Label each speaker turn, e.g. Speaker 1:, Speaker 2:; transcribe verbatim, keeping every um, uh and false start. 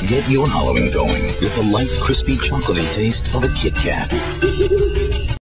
Speaker 1: Get your Halloween going with the light, crispy, chocolatey taste of a Kit Kat.